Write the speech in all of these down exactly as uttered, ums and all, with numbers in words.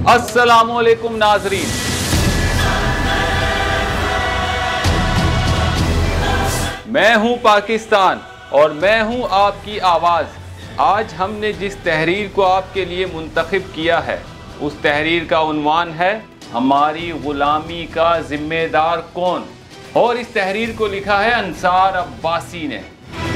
अस्सलामुअलैकुम नाजरीन, मैं हूं पाकिस्तान और मैं हूं आपकी आवाज़। आज हमने जिस तहरीर को आपके लिए मुंतखब किया है उस तहरीर का उन्वान है हमारी गुलामी का जिम्मेदार कौन, और इस तहरीर को लिखा है अंसार अब्बासी ने।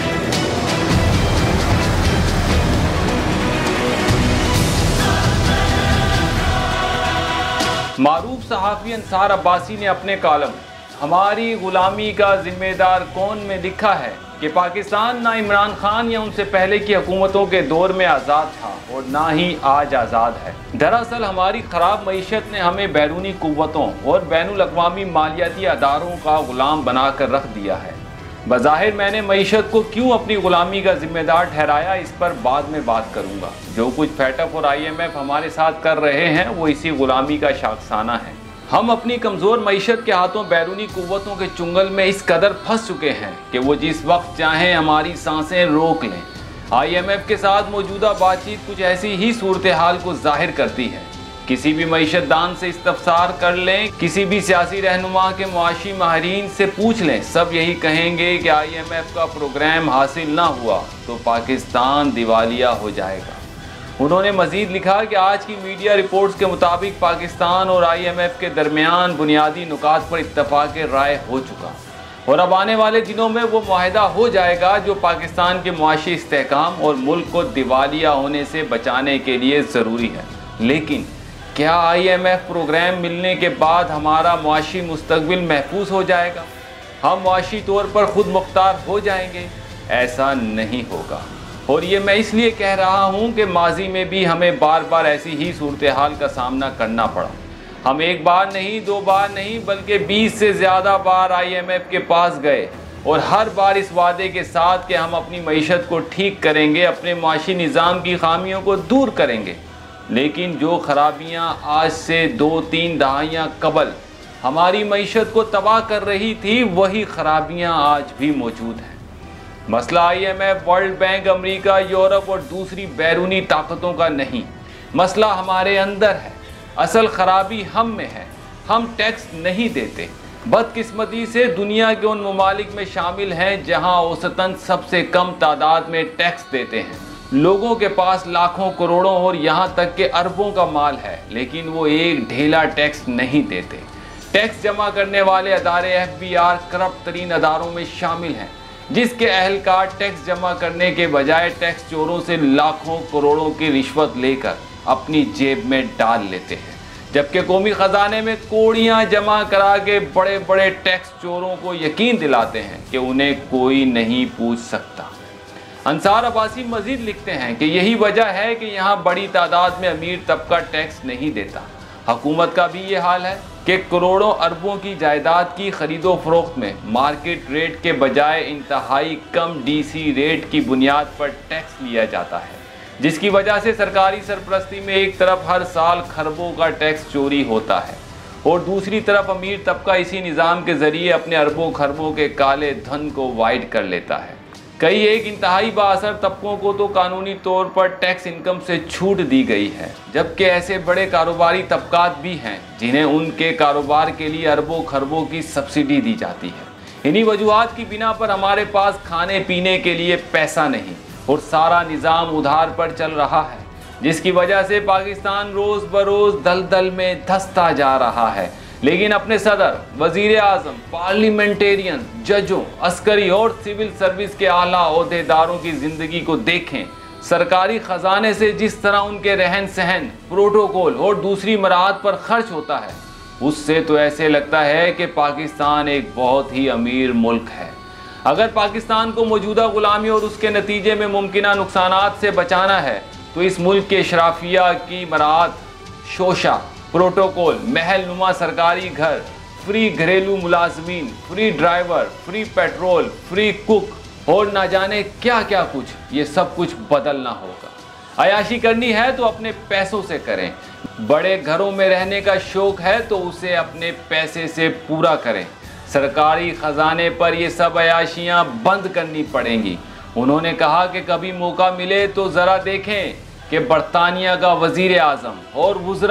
मारूफ सहाफ़ी अंसार अब्बासी ने अपने कॉलम हमारी गुलामी का जिम्मेदार कौन में लिखा है कि पाकिस्तान ना इमरान खान या उनसे पहले की हुकूमतों के दौर में आज़ाद था और ना ही आज आज़ाद है। दरअसल हमारी ख़राब मईशत ने हमें बैरूनी क़ुव्वतों और बैनुल अक़वामी मालियाती अदारों का ग़ुलाम बना कर रख दिया है। बज़ाहिर मैंने मईशत को क्यों अपनी ग़ुलामी का ज़िम्मेदार ठहराया, इस पर बाद में बात करूँगा। जो कुछ फैटफ और आई एम एफ हमारे साथ कर रहे हैं वो इसी ग़ुलामी का शाखसाना है। हम अपनी कमज़ोर मईशत के हाथों बैरूनी क़ुव्वतों के चुंगल में इस कदर फंस चुके हैं कि वो जिस वक्त चाहें हमारी सांसें रोक लें। आई एम एफ के साथ मौजूदा बातचीत कुछ ऐसी ही सूरत हाल को ज़ाहिर करती है। किसी भी मईशतदान से इस्तफसार कर लें, किसी भी सियासी रहनुमा के मुआशी माहिरीन से पूछ लें, सब यही कहेंगे कि आई एम एफ का प्रोग्राम हासिल ना हुआ तो पाकिस्तान दिवालिया हो जाएगा। उन्होंने मज़ीद लिखा कि आज की मीडिया रिपोर्ट्स के मुताबिक पाकिस्तान और आई एम एफ के दरमियान बुनियादी नुकात पर इत्तफाक़ राय हो चुका और अब आने वाले दिनों में वो मुआहिदा हो जाएगा जो पाकिस्तान के मुआशी इस्तेहकाम और मुल्क को दिवालिया होने से बचाने के लिए ज़रूरी है। लेकिन क्या आई एम एफ प्रोग्राम मिलने के बाद हमारा मुआशी मुस्तकबिल महफूज हो जाएगा, हम मुआशी तौर पर ख़ुद मुख्तार हो जाएंगे? ऐसा नहीं होगा। और ये मैं इसलिए कह रहा हूँ कि माजी में भी हमें बार बार ऐसी ही सूरत हाल का सामना करना पड़ा। हम एक बार नहीं, दो बार नहीं, बल्कि बीस से ज़्यादा बार आई एम एफ के पास गए और हर बार इस वादे के साथ कि हम अपनी मईशत को ठीक करेंगे, अपने मुआशी निज़ाम की खामियों को दूर करेंगे। लेकिन जो खराबियां आज से दो तीन दहाइयां कबल हमारी मईशत को तबाह कर रही थी, वही खराबियां आज भी मौजूद हैं। मसला I M F, world bank, America, Europe और दूसरी बैरूनी ताकतों का नहीं, मसला हमारे अंदर है। असल खराबी हम में है, हम टैक्स नहीं देते। बदकिस्मती से दुनिया के उन ममालिक में शामिल हैं जहां औसतन सबसे कम तादाद में टैक्स देते हैं। लोगों के पास लाखों करोड़ों और यहाँ तक के अरबों का माल है, लेकिन वो एक ढेला टैक्स नहीं देते। टैक्स जमा करने वाले अदारे एफ बी आर करप्ट तरीन अदारों में शामिल हैं, जिसके अहलकार टैक्स जमा करने के बजाय टैक्स चोरों से लाखों करोड़ों की रिश्वत लेकर अपनी जेब में डाल लेते हैं, जबकि कौमी ख़जाने में कौड़ियाँ जमा करा के बड़े बड़े टैक्स चोरों को यकीन दिलाते हैं कि उन्हें कोई नहीं पूछ सकता। अंसार अब्बासी मजीद लिखते हैं कि यही वजह है कि यहाँ बड़ी तादाद में अमीर तबका टैक्स नहीं देता। हुकूमत का भी ये हाल है कि करोड़ों अरबों की जायदाद की खरीदो फरोख्त में मार्केट रेट के बजाय इंतहाई कम डी सी रेट की बुनियाद पर टैक्स लिया जाता है, जिसकी वजह से सरकारी सरपरस्ती में एक तरफ हर साल खरबों का टैक्स चोरी होता है और दूसरी तरफ अमीर तबका इसी निज़ाम के ज़रिए अपने अरबों खरबों के काले धन को वाइड कर लेता है। कई एक इंतहाई बाअसर तबकों को तो कानूनी तौर पर टैक्स इनकम से छूट दी गई है, जबकि ऐसे बड़े कारोबारी तबकात भी हैं जिन्हें उनके कारोबार के लिए अरबों खरबों की सब्सिडी दी जाती है। इन्हीं वजूहात की बिना पर हमारे पास खाने पीने के लिए पैसा नहीं और सारा निज़ाम उधार पर चल रहा है, जिसकी वजह से पाकिस्तान रोज़ बरोज़ दलदल में धंसता जा रहा है। लेकिन अपने सदर, वज़ीर आज़म, पार्लियामेंटेरियन, जजों, अस्करी और सिविल सर्विस के आला ओहदेदारों की ज़िंदगी को देखें। सरकारी ख़जाने से जिस तरह उनके रहन सहन, प्रोटोकॉल और दूसरी मराहत पर खर्च होता है, उससे तो ऐसे लगता है कि पाकिस्तान एक बहुत ही अमीर मुल्क है। अगर पाकिस्तान को मौजूदा ग़ुलामी और उसके नतीजे में मुमकिन नुकसानात से बचाना है तो इस मुल्क के शराफिया की मराहत, शोशा, प्रोटोकॉल, महल नुमा सरकारी घर, फ्री घरेलू मुलाजमीन, free driver, free petrol, free cook और ना जाने क्या क्या कुछ, ये सब कुछ बदलना होगा। अयाशी करनी है तो अपने पैसों से करें, बड़े घरों में रहने का शौक है तो उसे अपने पैसे से पूरा करें। सरकारी ख़जाने पर ये सब अयाशियाँ बंद करनी पड़ेंगी। उन्होंने कहा कि कभी मौका मिले तो ज़रा देखें कि बरतानिया का वज़ीर आज़म और वुज़रा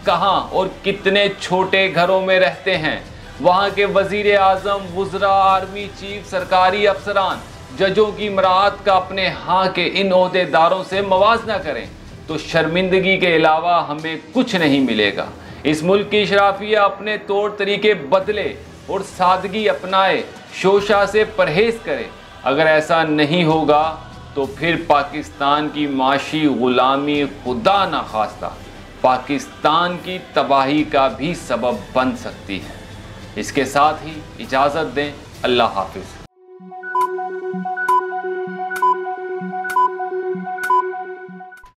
कहाँ और कितने छोटे घरों में रहते हैं। वहाँ के वजीर आज़म, वुज़रा, आर्मी चीफ, सरकारी अफसरान, जजों की मराहत का अपने यहाँ के इन ओहदेदारों से मवाजना करें तो शर्मिंदगी के अलावा हमें कुछ नहीं मिलेगा। इस मुल्क की शराफिया अपने तौर तरीके बदले और सादगी अपनाए, शोशा से परहेज करे। अगर ऐसा नहीं होगा तो फिर पाकिस्तान की माशी गुलामी खुदा न खास्ता पाकिस्तान की तबाही का भी सबब बन सकती है। इसके साथ ही इजाज़त दें। अल्लाह हाफिज़।